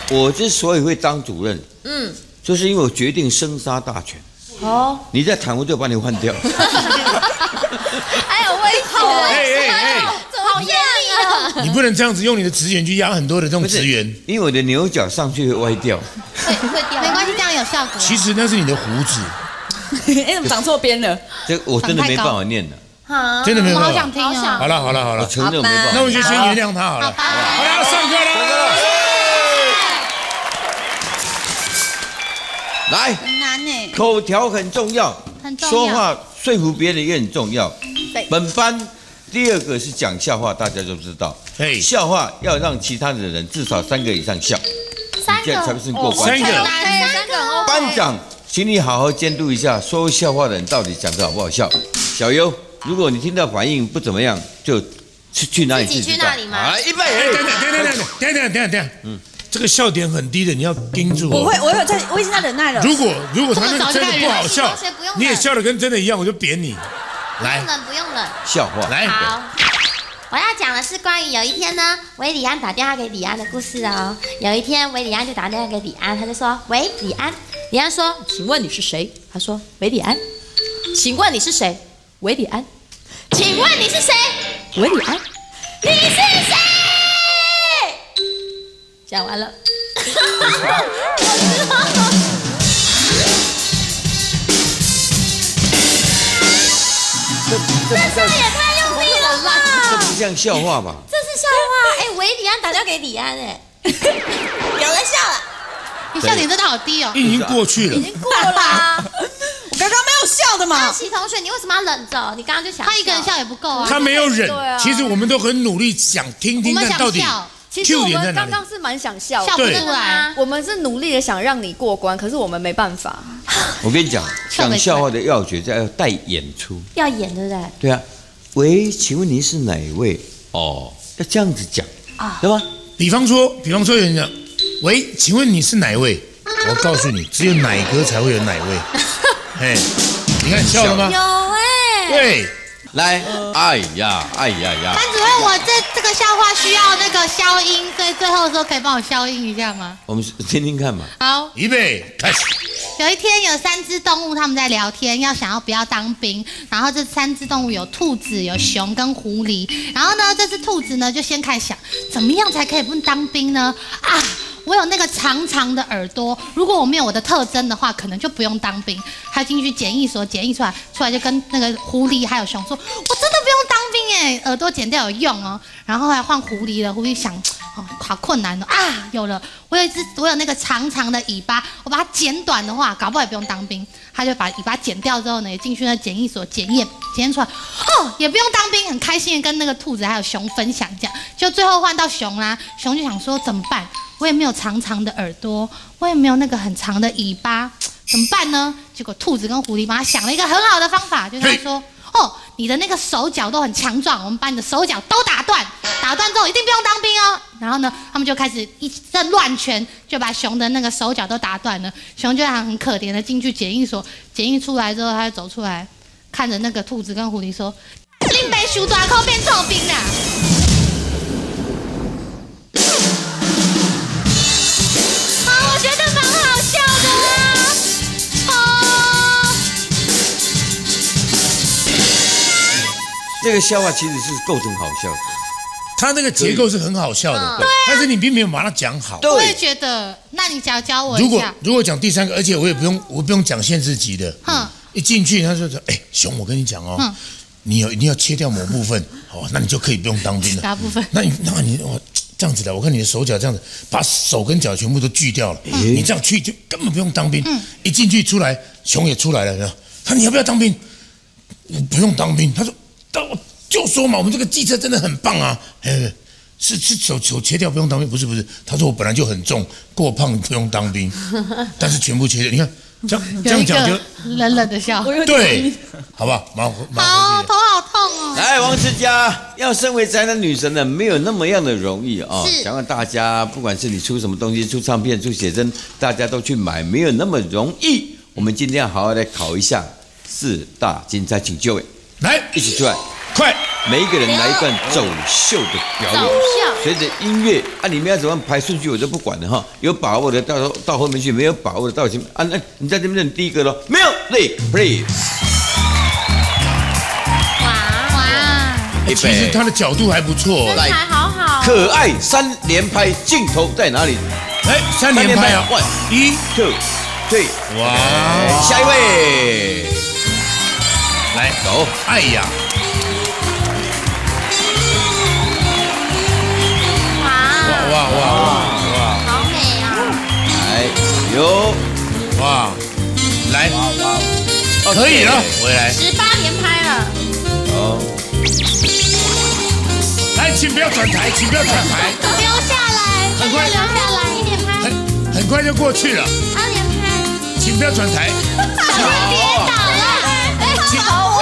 我之所以会当主任，就是因为我决定生杀大权。哦，你再谈我就把你换掉。 还有威胁，好严厉啊！ 你不能这样子用你的职员去压很多的这种职员， 因为我的牛角上去会歪掉。 会掉，没关系，这样有效果。 其实那是你的胡子。 哎，怎么长错边了？ 这我真的没办法念了。 真的没有办法。 好想听啊！ 好了， 我承认没办法。 那我们就先原谅他好了。好了，上课了。 来， 很难呢。 口条很重要，说话说服别人也很重要。本班第2个是讲笑话，大家都知道。笑话要让其他的人至少3个以上笑，这样才算过关。 3个。 班长，请你好好监督一下说笑话的人到底讲得好不好笑。小优，如果你听到反应不怎么样，就去哪里自己去哪里吗？好，预备。 等下，这个笑点很低的，你要盯住我。 我已经在忍耐了。 如果他那个真的不好笑，你也笑得跟真的一样，我就扁你。来， 不用忍。 笑话来。 好，我要讲的是关于有一天呢，韦礼安打电话给李安的故事哦。有一天，韦礼安就打电话给李安，他就说：“喂，李安。”李安说：“请问你是谁？”他说：“韦礼安。”请问你是谁？韦礼安。请问你是谁？韦礼安。你是谁？讲完了。这也太用力了吧！ 这不像笑话吧？ 这是笑话。哎，韦礼安打电话给李安，哎，有人笑了。 你笑点真的好低哦。 已经过去了。 已经过了。 我刚刚没有笑的嘛。 大齐同学，你为什么要忍着？你刚刚就想。 他一个人笑也不够啊。 他没有忍。其实我们都很努力，想听听看到底。 其实我们刚刚是蛮想笑， 笑不出来。 我们是努力的想让你过关，可是我们没办法。 我跟你讲，讲笑话的要诀要带演出， 要演对不对？ 对啊。喂，请问您是哪一位？哦，要这样子讲啊，对吧？ 比方说有人讲，喂，请问你是哪一位？我告诉你，只有奶哥才会有哪位。哎，你看笑了吗？ 有哎。 对。 来，哎呀！ 班主任，我这个笑话需要那个消音，所以最后的时候可以帮我消音一下吗？ 我们听听看嘛。 好， 预备，开始。 有一天有3只动物，他们在聊天，想要不要当兵。然后这3只动物有兔子、有熊跟狐狸。然后呢，这只兔子呢就先开始想，怎么样才可以不当兵呢？啊！我有那个长长的耳朵，如果我没有我的特征的话，可能就不用当兵。他进去检疫所，检疫出来就跟那个狐狸还有熊说：“我真的不用当兵哎，耳朵剪掉有用哦。”然后后来换狐狸了，狐狸想，哦，好困难哦啊，有了，我有那个长长的尾巴，我把它剪短的话，搞不好也不用当兵。他就把尾巴剪掉之后呢，也进去那检疫所检验出来，哦，也不用当兵，很开心的跟那个兔子还有熊分享这样。就最后换到熊啦，熊就想说怎么办？我也没有长长的耳朵，我也没有那个很长的尾巴，怎么办呢？结果兔子跟狐狸帮他想了一个很好的方法，就是他说：“哦，你的那个手脚都很强壮，我们把你的手脚都打断，打断之后一定不用当兵哦。”然后呢，他们就开始一阵乱拳，就把熊的那个手脚都打断了。熊就很可怜的进去检疫所，检疫出来之后，他就走出来，看着那个兔子跟狐狸说：“林北修大口变臭兵啦！”我觉得蛮好笑的啦，哦。 这个笑话其实是构成好笑的， 他那个结构是很好笑的，对，但是你并没有把它讲好。 我也觉得，那你教我一下。 如果讲第3个，而且我不用讲限制级的，一进去他就说：“哎，熊，我跟你讲哦，你一定要切掉某部分，哦，那你就可以不用当兵了。 哪部分？ 那你这样子的，我看你的手脚这样子，把手跟脚全部都锯掉了，你这样去就根本不用当兵。一进去出来，熊也出来了，他说你要不要当兵？我不用当兵。他说，我就说嘛，我们这个计策真的很棒啊。是手切掉不用当兵，不是。他说我本来就很重，过胖不用当兵，但是全部切掉。你看这样讲就冷冷的笑， 对，好不好？ 好，头好痛哦。 来，王思佳，要身为宅男女神呢，没有那么样的容易啊。想让大家，不管是你出什么东西，出唱片、出写真，大家都去买，没有那么容易。我们今天要好好来考一下4大金钗，请就位， 来一起出来。 快！ 每一个人来一段走秀的表演，随着音乐啊，你们要怎么排顺序我就不管了哈。有把握的到后面去，没有把握的到前面啊。那你在这边认第一个咯，没有 ，please。 哇！ 其实他的角度还不错， 身材好好， 可爱3连拍，镜头在哪里？ 来3连拍啊！1、2、3，哇！ 下一位， 来走， 哎呀！哇！ 好美啊！ 来，有， 哇，来，可以了，回来 18连拍了。 好， 来，请不要转台，请不要转台， 留下来， 很快留下来，1连拍， 很快就过去了。 2连拍， 请不要转台。 小心跌倒了， 好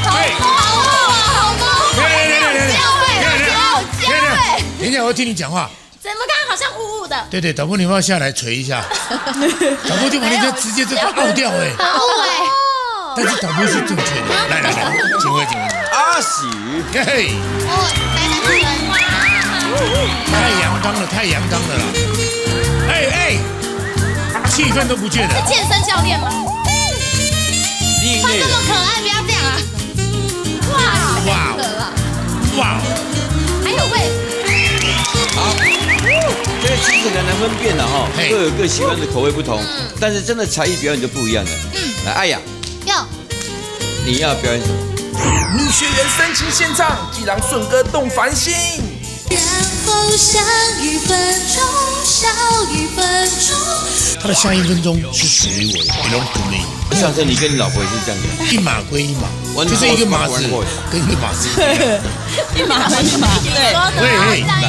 等一下，我要听你讲话。 怎么刚刚好像雾雾的？ 对，导播你要不要下来捶一下？导播就把你直接这个凹掉哎。但是导播是正确的。来，请问。 阿喜， 嘿嘿。太阳刚了啦。哎，气氛都不见了。 健身教练吗？ 他这么可爱，不要这样啊！ 哇！ 还有位。 好，这个其实很难分辨的哈，各有各喜欢的口味不同，但是真的才艺表演就不一样了。来，艾雅，你要表演什么？ 女学员深情献唱，既让顺歌动凡心。然后下1他的下1分钟是属于我的 ，belong to me。 上次你跟你老婆也是这样的， 一码归一码，就是一个码子跟一个码子， 一码，对， 喂，